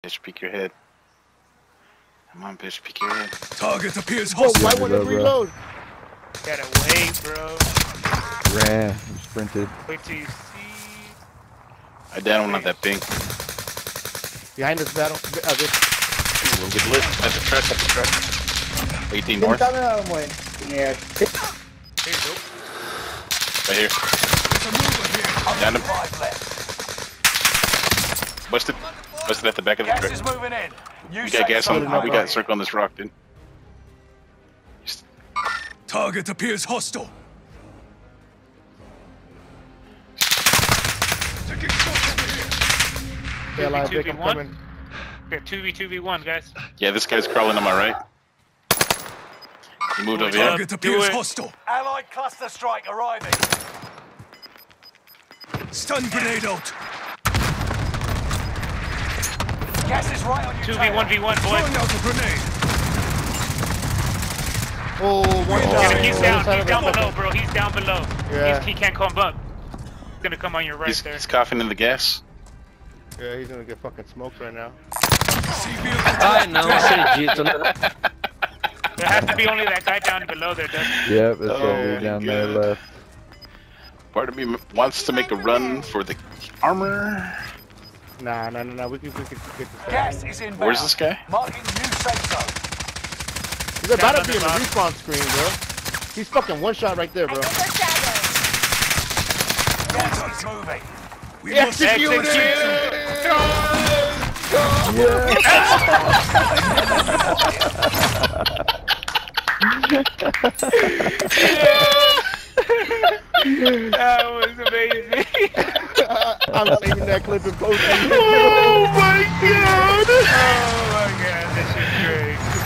Bitch, peek your head. Come on, bitch, peek your head. Target appears hostile. Why won't it reload? Gotta wait, bro. Ran, sprinted. Wait till you see. I down one on that ping. Behind this battle. We'll get lit. At the truck, at the truck. 18 north. Here you go. Right here. Down him. Busted. Busted at the back of the truck. Gas is moving in. We got gas on. We got circle on this rock, dude. Target appears hostile. Taking shots over here. Yeah, big, I'm 2v1. coming. We have 2v1, guys. Yeah, this guy's crawling on my right. He moved over here. Target appears hostile. Allied cluster strike arriving. Stun grenade out. Gas is right on your 2v1v1, Throwing boys. out a grenade. Oh, one Yeah, shot. he's down below, bro. He's down below. Yeah. He can't come up. He's gonna come on your right there. He's coughing in the gas. Yeah, he's gonna get fucking smoked right now. Ai não, acredito, né? There has to be only that guy down below there, doesn't it? Yep, that's Oh, one dude down there God. left. Part of me wants to make a run for the armor. Nah. We could get this guy. Gas is inbound. Where's this guy? Marking new safe zone. He's about to be in the respawn screen, bro. He's fucking one shot right there, bro. Gas is moving. We must Execute That was amazing. I'm saving that clip and posting it. Oh my God!